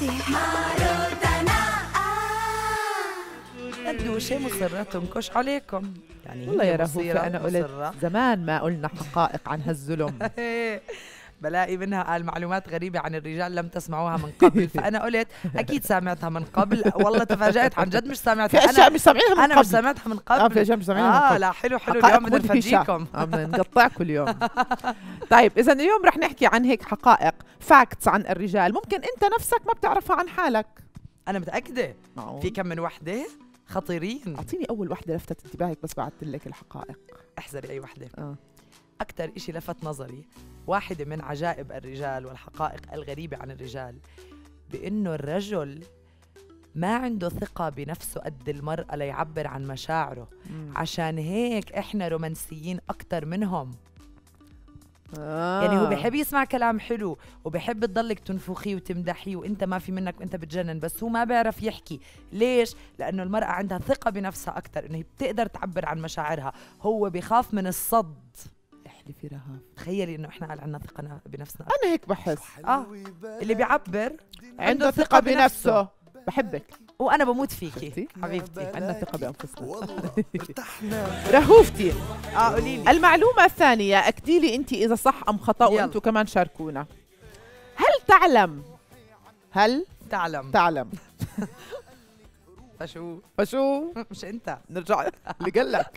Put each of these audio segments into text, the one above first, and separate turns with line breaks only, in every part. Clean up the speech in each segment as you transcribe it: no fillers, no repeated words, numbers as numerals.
قدوشي مصرة تنكش عليكم يعني.
والله يا رهوفة أنا قلت زمان ما قلنا حقائق عن هالظلم.
بلاقي منها قال معلومات غريبة عن الرجال لم تسمعوها من قبل، فأنا قلت أكيد سامعتها من قبل. والله تفاجأت عن جد مش سامعتها.
في أشياء مش سامعينها من قبل.
أنا مش سامعتها من قبل.
في أشياء مش سامعينها من قبل.
لا حلو اليوم بدنا نفرجيكم.
نقطعكم اليوم. طيب إذا اليوم رح نحكي عن هيك حقائق فاكتس عن الرجال ممكن أنت نفسك ما بتعرفها عن حالك.
أنا متأكدة في كم من وحدة خطيرين.
أعطيني أول وحدة لفتت انتباهك بس بعدت لك الحقائق.
احذري أي وحدة. أكتر إشي لفت نظري واحدة من عجائب الرجال والحقائق الغريبة عن الرجال بأنه الرجل ما عنده ثقة بنفسه قد المرأة ليعبر عن مشاعره. عشان هيك إحنا رومانسيين أكتر منهم. يعني هو بحب يسمع كلام حلو وبحب تضلك تنفخيه وتمدحيه وانت ما في منك وانت بتجنن، بس هو ما بيعرف يحكي. ليش؟ لأنه المرأة عندها ثقة بنفسها أكتر، إنه هي بتقدر تعبر عن مشاعرها. هو بخاف من الصد.
احلفي رهاف.
تخيلي إنه إحنا عندنا ثقة بنفسنا.
أنا هيك بحس.
اللي بيعبر
عنده ثقة بنفسه. بحبك
وأنا بموت فيكي حبيبتي.
عندنا ثقة بأنفسنا. رهوفتي قوليلي المعلومة الثانية، أكديلي أنت إذا صح أم خطأ وأنتوا كمان شاركونا. هل تعلم فشو
مش أنت
نرجع اللي قال لك.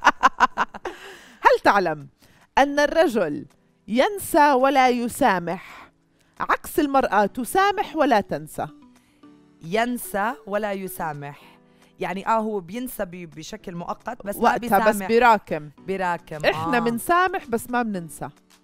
هل تعلم أن الرجل ينسى ولا يسامح عكس المرأة تسامح ولا تنسى؟
ينسى ولا يسامح يعني هو بينسى بشكل مؤقت بس
ما بيسامح، بس بيراكم. احنا بنسامح بس ما بننسى.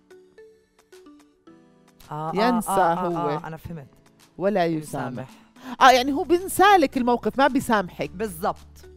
ينسى هو
انا فهمت.
ولا يسامح. يعني هو بينسالك الموقف ما بيسامحك
بالضبط.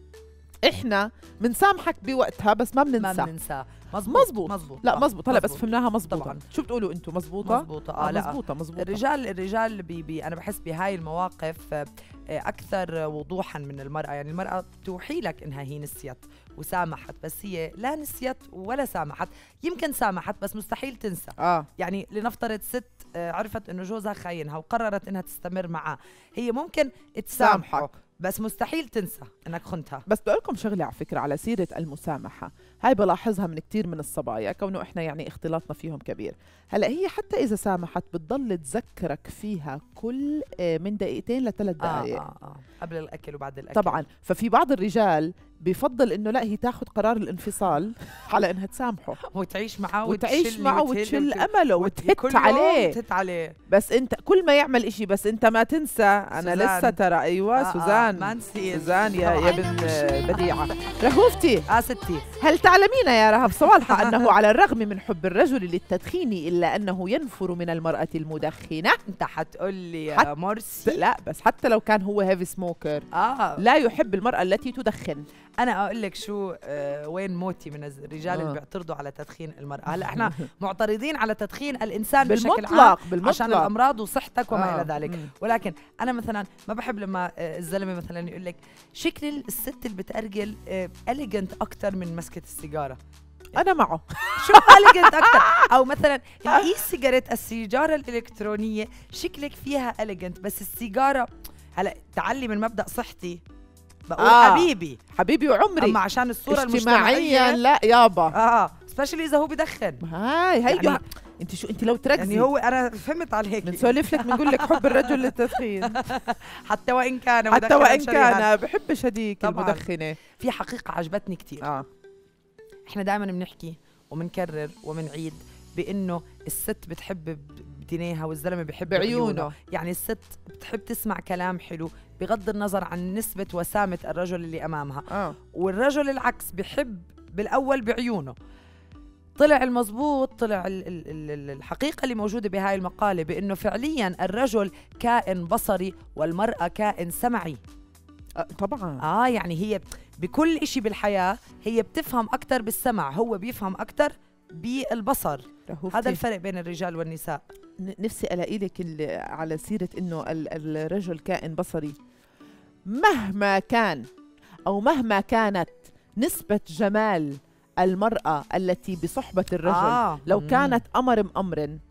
احنا بنسامحك بوقتها بس ما بننسى. مزبوط. لا مزبوط. هلا بس فهمناها مزبوطة طبعا. شو بتقولوا انتم؟ مزبوطة.
لا
مزبوطة.
الرجال انا بحس بهاي المواقف اكثر وضوحا من المرأة. يعني المرأة توحي لك انها هي نسيت وسامحت، بس هي لا نسيت ولا سامحت. يمكن سامحت بس مستحيل تنسى. يعني لنفترض ست عرفت انه جوزها خاينها وقررت انها تستمر معه، هي ممكن تسامحه بس مستحيل تنسى انك خنتها.
بس بقول لكم شغله على فكره على سيره المسامحه، هاي بلاحظها من كتير من الصبايا كونه احنا يعني اختلاطنا فيهم كبير. هلا هي حتى اذا سامحت بتضل تذكرك فيها كل من دقيقتين ل3 دقائق
قبل الاكل وبعد الاكل
طبعا. ففي بعض الرجال بفضل انه لا هي تاخذ قرار الانفصال على انها تسامحه
وتعيش معه
وتشل امله وتهت عليه. بس انت كل ما يعمل إشي بس انت ما تنسى. انا لسه ترى ايوه سوزان
ما نسيت.
سوزان يا بنت بديعه. رهوفتي
ستي،
هل تعلمين يا رهف صوالحة انه على الرغم من حب الرجل للتدخين الا انه ينفر من المرأة المدخنة؟
انت حتقول لي يا مرسي
لا بس حتى لو كان هو هيفي سموكر لا يحب المرأة التي تدخن.
انا اقول لك شو وين موتي من الرجال اللي بيعترضوا على تدخين المرأة. هلا احنا معترضين على تدخين الانسان بشكل عام عشان الامراض وصحتك وما الى ذلك. ولكن انا مثلا ما بحب لما الزلمه مثلا يقول لك شكل الست اللي بتأرجل اليجنت اكثر من مسكه السيجاره.
انا معه.
شو اليجنت اكثر؟ او مثلا الاي سيجاريت السيجاره الالكترونيه شكلك فيها اليجنت بس السيجاره. هلا تعلي من مبدا صحتي بقول حبيبي وعمري، اما عشان الصوره
اجتماعيا لا يابا
سبيشلي اذا هو بدخن.
هاي يعني انت شو انت لو تركزي
يعني هو انا فهمت عليك
بنسولف لك بنقول لك حب الرجل للتدخين
حتى وان كان
بحبش هديك المدخنه.
في حقيقه عجبتني كثير. احنا دائما بنحكي وبنكرر وبنعيد بانه الست بتحب بدينيها والزلمه بحب بعيونه. يعني الست بتحب تسمع كلام حلو بغض النظر عن نسبه وسامه الرجل اللي امامها. والرجل العكس بحب بالاول بعيونه. طلع المزبوط، طلع الحقيقة اللي موجودة بهاي المقالة بأنه فعلياً الرجل كائن بصري والمرأة كائن سمعي.
طبعاً
يعني هي بكل إشي بالحياة هي بتفهم أكتر بالسمع، هو بيفهم أكتر بالبصر. هذا الفرق بين الرجال والنساء.
نفسي ألاقي لك على سيرة إنه الرجل كائن بصري، مهما كان أو مهما كانت نسبة جمال المرأة التي بصحبة الرجل لو كانت أمر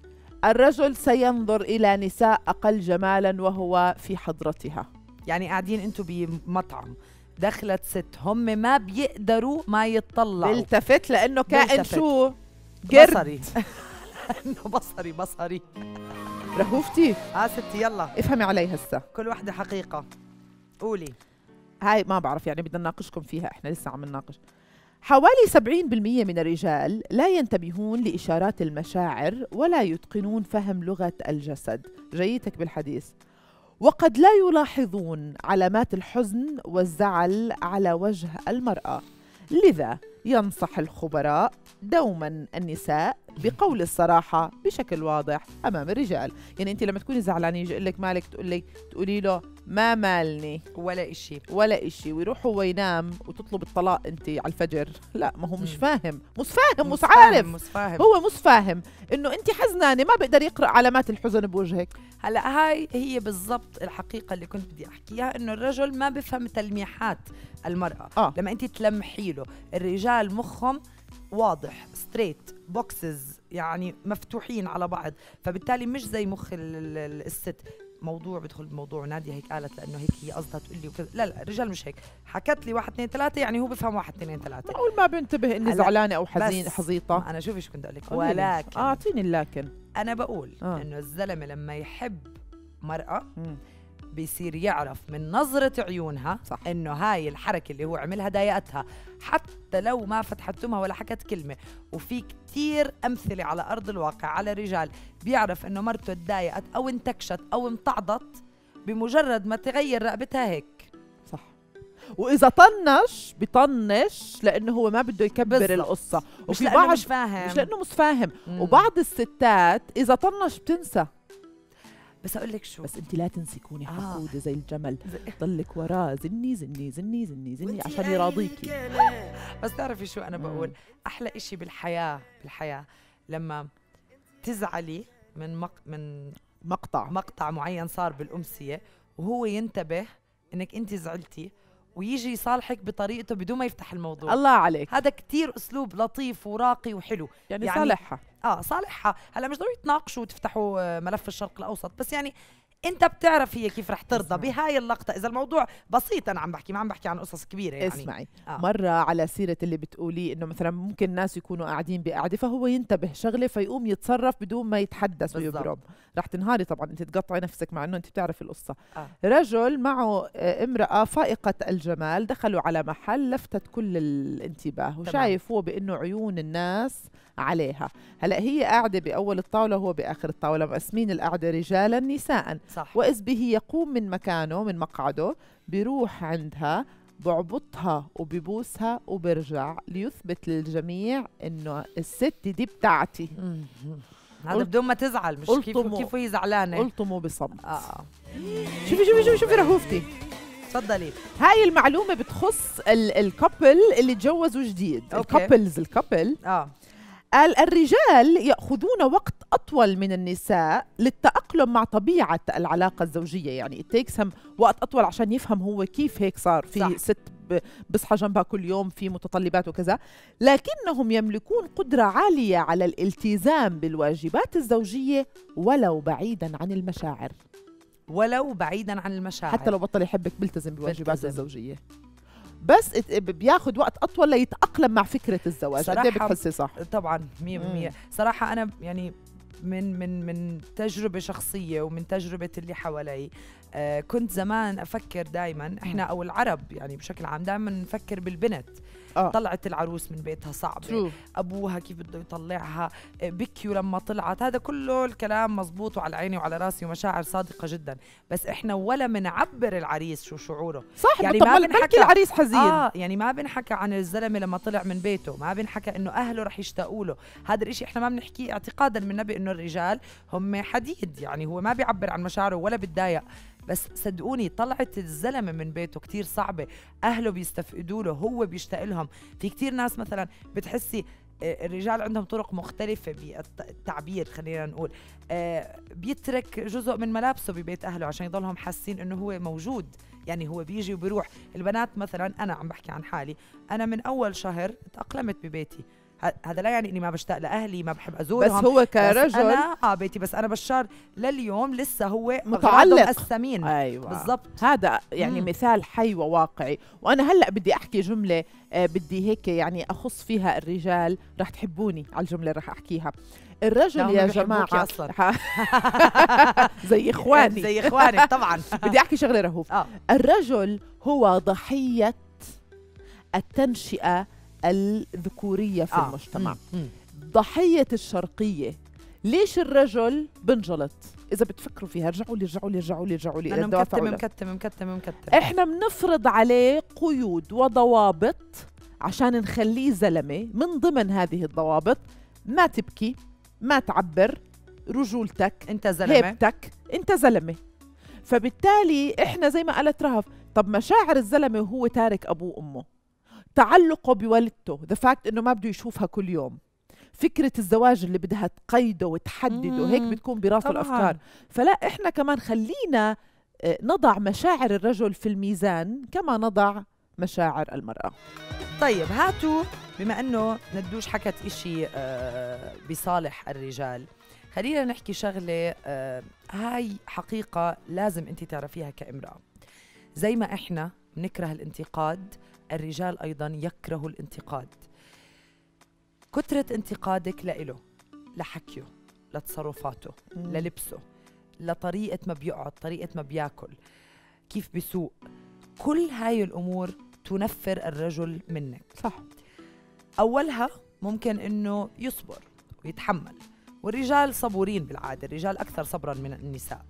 الرجل سينظر إلى نساء أقل جمالا وهو في حضرتها.
يعني قاعدين انتوا بمطعم، دخلت ست، هم ما بيقدروا ما يتطلعوا،
بيلتفت لأنه كائن
بيلتفت.
شو؟
بصري. انه بصري.
رهوفتي
ستي يلا
افهمي علي هسه.
كل وحدة حقيقة، قولي.
هاي ما بعرف، يعني بدنا نناقشكم فيها، احنا لسه عم نناقش. حوالي 70% من الرجال لا ينتبهون لإشارات المشاعر ولا يتقنون فهم لغة الجسد. جيتك بالحديث. وقد لا يلاحظون علامات الحزن والزعل على وجه المرأة. لذا ينصح الخبراء دوما النساء بقول الصراحة بشكل واضح أمام الرجال. يعني أنت لما تكوني زعلانة يجي يقول لك مالك، تقولي له ما مالني
ولا إشي
ويروح هو ينام وتطلب الطلاق أنت على الفجر. لا، ما هو مش فاهم، مش عارف، هو مش فاهم إنه أنت حزنانة، ما بقدر يقرأ علامات الحزن بوجهك.
هلا هاي هي بالضبط الحقيقة اللي كنت بدي أحكيها، إنه الرجل ما بفهم تلميحات المرأة. لما أنت تلمحي له، الرجال مخهم واضح، ستريت بوكسز، يعني مفتوحين على بعض، فبالتالي مش زي مخ الست. موضوع بدخل بموضوع، نادية هيك قالت لأنه هيك هي قصدها تقول لي وكذا. لا الرجال مش هيك، حكت لي 1 2 3 يعني هو بفهم 1 2 3.
معقول ما بنتبه إني زعلانة أو حزيطة.
أنا شوفي شو كنت أقول لك، ولكن
أعطيني اللكن.
أنا بقول إنه الزلمة لما يحب مرأة بيصير يعرف من نظرة عيونها
صح.
إنه هاي الحركة اللي هو عملها ضايقتها، حتى لو ما فتحت تمها ولا حكت كلمة. وفي كتير أمثلة على أرض الواقع على رجال بيعرف إنه مرته تضايقت أو انتكشت أو امتعضت بمجرد ما تغير رقبتها هيك.
صح. وإذا بطنش لأنه هو ما بده يكبر القصة،
مش لأنه مش فاهم،
مش لأنه مش فاهم. وبعض الستات إذا طنش بتنسى.
بس أقول لك شو،
بس أنت لا تنسي كوني حقودة زي الجمل، ضلك وراه زني زني زني زني زني عشان يراضيكي.
بس تعرفي شو أنا بقول؟ أحلى إشي بالحياة لما تزعلي من مقطع معين صار بالأمسية، وهو ينتبه إنك أنت زعلتي ويجي يصالحك بطريقته بدون ما يفتح الموضوع.
الله عليك،
هذا كتير أسلوب لطيف وراقي وحلو.
يعني صالحها.
صالحها. هلا مش ضروري تناقشوا وتفتحوا ملف الشرق الأوسط، بس يعني انت بتعرف هي كيف رح ترضى بهاي اللقطة. اذا الموضوع بسيط، انا ما عم بحكي عن قصص كبيرة. يعني
اسمعي، مرة على سيرة اللي بتقولي انه مثلا ممكن الناس يكونوا قاعدين بقعدة فهو ينتبه شغلة فيقوم يتصرف بدون ما يتحدث ويبرم، رح تنهاري طبعا، انت تقطعي نفسك مع انه انت بتعرفي القصة. رجل معه امرأة فائقة الجمال، دخلوا على محل لفتت كل الانتباه، وشايف هو بانه عيون الناس عليها. هلا هي قاعدة بأول الطاولة وهو بآخر الطاولة، مقسمين القعدة رجالا نساء.
صح.
وإذ به يقوم من مكانه من مقعده، بيروح عندها بعبطها وبيبوسها وبرجع ليثبت للجميع إنه الست دي بتاعتي.
هذا بدون ما تزعل، مش كيف هي زعلانة.
قلتموا بصمت. شوفي رهوفتي،
تفضلي.
هاي المعلومة بتخص الكابل اللي تجوزوا جديد. الكابل قال الرجال يأخذون وقت أطول من النساء للتأقلم مع طبيعة العلاقة الزوجية. يعني تيكسهم وقت أطول عشان يفهم هو كيف هيك صار في صح. ست بصحى جنبها كل يوم، في متطلبات وكذا، لكنهم يملكون قدرة عالية على الالتزام بالواجبات الزوجية ولو بعيدا عن المشاعر. حتى لو بطل يحبك بلتزم بالواجبات الزوجية، بس بياخد وقت أطول ليتأقلم مع فكرة الزواج. قد ايه بتحسي؟ صح
طبعا 100%. صراحة أنا يعني من تجربة شخصية ومن تجربة اللي حوالي، كنت زمان أفكر دايما إحنا أو العرب يعني بشكل عام دايما نفكر بالبنت. طلعت العروس من بيتها صعبة، أبوها كيف بده يطلعها، بكيوا لما طلعت، هذا كله الكلام مزبوط وعلى عيني وعلى راسي ومشاعر صادقة جدا. بس إحنا ولا منعبر العريس شو شعوره.
صح، يعني ما بنحكي العريس حزين.
يعني ما بنحكى عن الزلمة لما طلع من بيته، ما بنحكى إنه أهله رح يشتاقوا له. هذا الإشي إحنا ما بنحكيه اعتقادا من نبي إنه الرجال هم حديد، يعني هو ما بيعبر عن مشاعره ولا بتضايق. بس صدقوني طلعت الزلمة من بيته كتير صعبة، أهله بيستفقدوا له، هو بيشتاق لهم. في كتير ناس مثلا بتحسي الرجال عندهم طرق مختلفة بالتعبير، خلينا نقول بيترك جزء من ملابسه ببيت أهله عشان يضلهم حاسين إنه هو موجود. يعني هو بيجي وبيروح. البنات مثلا، أنا عم بحكي عن حالي، أنا من أول شهر تأقلمت ببيتي. هذا لا يعني اني ما بشتاق لاهلي، ما بحب ازورهم،
بس هو كرجل
بس انا بيتي، بس انا بشار لليوم لسه هو
متعلق
الثمين.
ايوه
بالضبط،
هذا يعني مثال حي وواقعي. وانا هلا بدي احكي جمله بدي هيك يعني اخص فيها الرجال، رح تحبوني على الجمله رح احكيها. الرجل يا جماعه
أصلاً.
زي اخواني
زي اخوانك طبعا.
بدي احكي شغله رهوف. الرجل هو ضحيه التنشئه الذكوريه في المجتمع، ضحيه الشرقيه. ليش الرجل بنجلط؟ اذا بتفكروا فيها رجعوا لي
انا مكتم.
احنا بنفرض عليه قيود وضوابط عشان نخليه زلمه. من ضمن هذه الضوابط ما تبكي، ما تعبر، رجولتك
انت زلمه،
هيبتك انت زلمه. فبالتالي احنا زي ما قالت رهف، طب مشاعر الزلمه وهو تارك ابوه وامه، تعلقه بوالدته، ذا فاكت انه ما بده يشوفها كل يوم، فكرة الزواج اللي بدها تقيده وتحدده، هيك بتكون براسه الأفكار. فلا إحنا كمان خلينا نضع مشاعر الرجل في الميزان كما نضع مشاعر المرأة.
طيب هاتوا بما أنه ندوش حكت إشي بصالح الرجال، خلينا نحكي شغلة هاي حقيقة لازم أنت تعرفيها كامرأة. زي ما إحنا بنكره الانتقاد، الرجال أيضا يكرهوا الانتقاد. كترة انتقادك لإله، لحكيه، لتصرفاته، للبسه، لطريقة ما بيقعد، طريقة ما بياكل، كيف بيسوق، كل هاي الأمور تنفر الرجل منك.
صح.
أولها ممكن إنه يصبر ويتحمل، والرجال صبورين بالعادة، الرجال أكثر صبرا من النساء.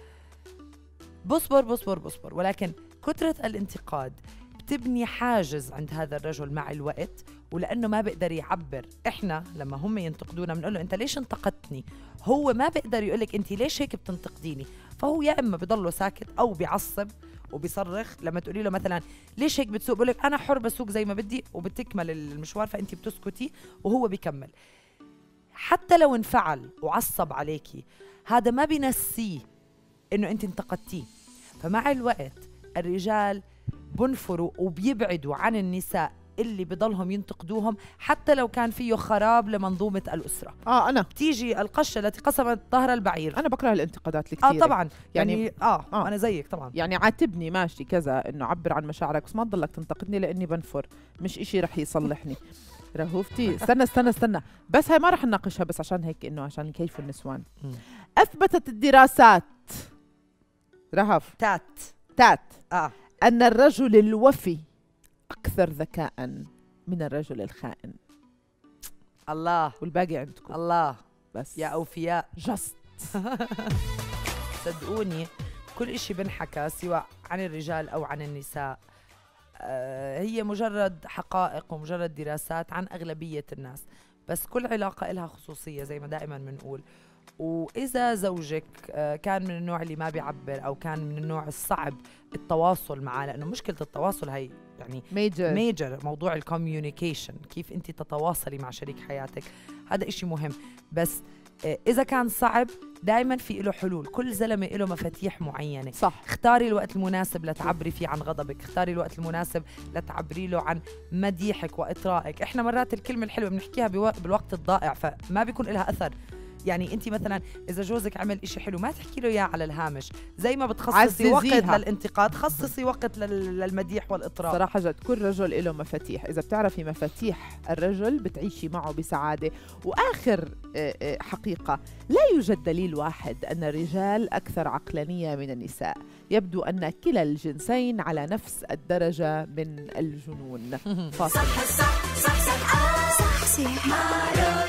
بصبر، ولكن كترة الانتقاد بتبني حاجز عند هذا الرجل مع الوقت، ولأنه ما بيقدر يعبر. إحنا لما هم ينتقدونا بنقول له أنت ليش انتقدتني؟ هو ما بيقدر يقولك أنت ليش هيك بتنتقديني، فهو يا إما بيضله ساكت أو بيعصب وبيصرخ. لما تقولي له مثلا ليش هيك بتسوق، بقولك أنا حر بسوق زي ما بدي، وبتكمل المشوار، فأنت بتسكتي وهو بيكمل. حتى لو انفعل وعصب عليكي، هذا ما بينسيه إنه أنت انتقدتيه. فمع الوقت الرجال بنفروا وبيبعدوا عن النساء اللي بضلهم ينتقدوهم، حتى لو كان فيه خراب لمنظومة الأسرة.
أنا
بتيجي القشة التي قسمت ظهر البعير.
أنا بكره الانتقادات الكثيرة.
طبعا يعني أنا زيك طبعا.
يعني عاتبني ماشي كذا، إنه عبر عن مشاعرك، بس ما تضلك تنتقدني لأني بنفر، مش إشي رح يصلحني. رهوفتي استنى بس هاي ما رح نناقشها، بس عشان هيك إنه عشان كيف النسوان. أثبتت الدراسات رهف تات أن الرجل الوفي أكثر ذكاء من الرجل الخائن.
الله،
والباقي عندكم.
الله
بس
يا أوفياء
جست.
صدقوني كل إشي بنحكى سواء عن الرجال أو عن النساء هي مجرد حقائق ومجرد دراسات عن أغلبية الناس، بس كل علاقة إلها خصوصية زي ما دائما بنقول. وإذا زوجك كان من النوع اللي ما بيعبر، أو كان من النوع الصعب التواصل معه، لأنه مشكلة التواصل هي يعني ميجر موضوع الكوميونيكيشن، كيف أنت تتواصلي مع شريك حياتك، هذا إشي مهم. بس إذا كان صعب دايما في له حلول، كل زلمة له مفاتيح معينة.
صح.
اختاري الوقت المناسب لتعبري فيه عن غضبك، اختاري الوقت المناسب لتعبري له عن مديحك وإطرائك. احنا مرات الكلمة الحلوة بنحكيها بالوقت الضائع، فما بيكون لها أثر. يعني انت مثلا اذا جوزك عمل اشي حلو ما تحكي له اياه على الهامش، زي ما بتخصصي وقت للانتقاد خصصي وقت للمديح والاطراء.
صراحه جد كل رجل له مفاتيح، اذا بتعرفي مفاتيح الرجل بتعيشي معه بسعاده. واخر حقيقه، لا يوجد دليل واحد ان الرجال اكثر عقلانيه من النساء، يبدو ان كلا الجنسين على نفس الدرجه من الجنون.
صح